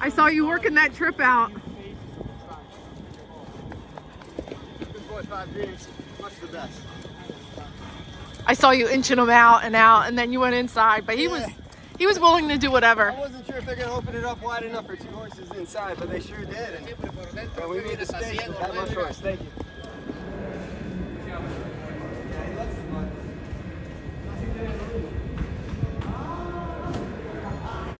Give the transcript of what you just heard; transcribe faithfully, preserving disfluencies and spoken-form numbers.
I saw you working that trip out. Good boy, five dreams. Much the best. I saw you inching him out and out, and then you went inside. But he Yeah. was he was willing to do whatever. I wasn't sure if they're gonna open it up wide enough for two horses inside, but they sure did. And, and we made a space with that much horse. Thank you.